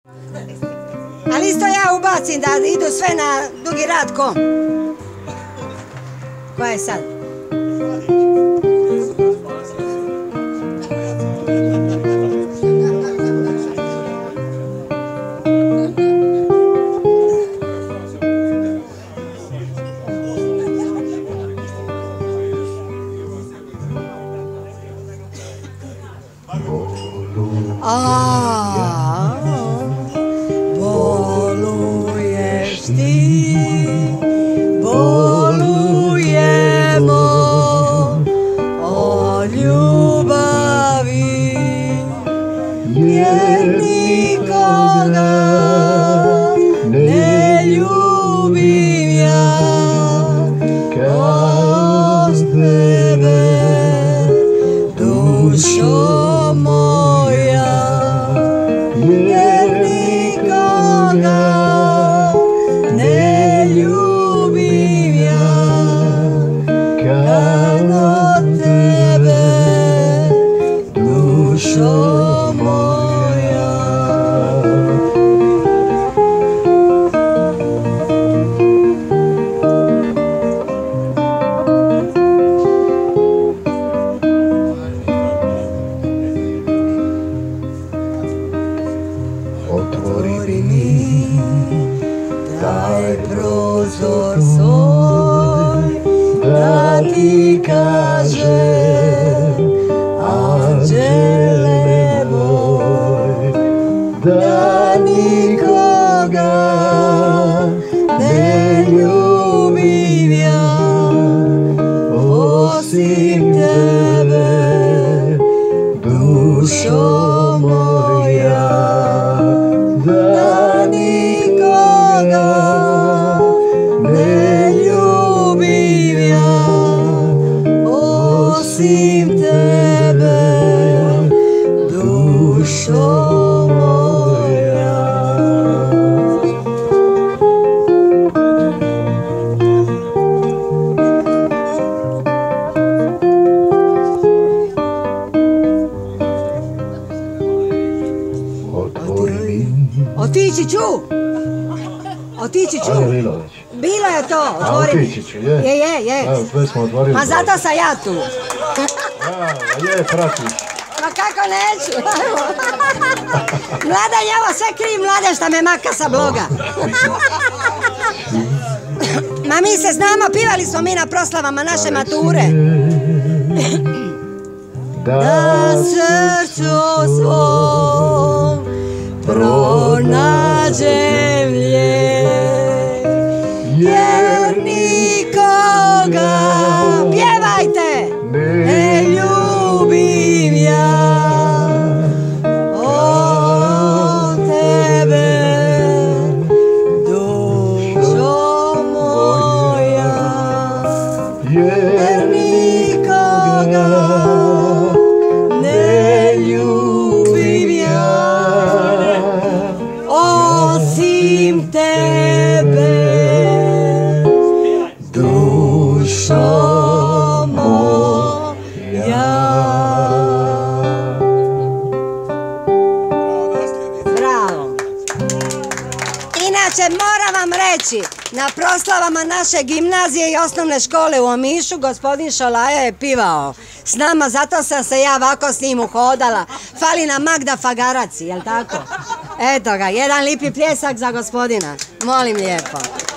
Ali isto ja ubacim da idu sve na dugi rad ko? Koja je sad? Boluješ ti, bolujemo od ljubavi, jer nikoga ne ljubim ja kao tebe, dušo moja. Jer nikoga ne ljubim ja kao tebe, dušo moja. Otvori mi taj prozor svoj, da ti kažem, anđele moj, da nikoga ne ljubim ja osim tebe, dušo moja. Da nikoga ne ljubim ja osim tebe, dušo moja. Otići ću! Otići ću! Bilo je to, otvori mi. Otići ću, je? Je. Evo, sve smo otvorili. Pa zato sam ja tu. Je, pratiš. Ma kako neću? Mladen je ovo sve kriv Mladen šta me maka sa bloga. Ma mi se znamo, pivali smo mi na proslavama naše mature. Da srcu svom pronađem lijek, jer nikoga, pjevajte, ne ljubim ja od tebe, dušo moja, jer nikoga ne ljubim ja osim tebe, dušo moja. Bravo. Inače moram vam reći, na proslavama naše gimnazije i osnovne škole u Omišu gospodin Šolaja je pivao s nama, zato sam se ja ovako s njim uhodala. Fali nam Magda Fagarac, jel tako? Eto ga, jedan lipi pljesak za gospodina. Molim lijepo.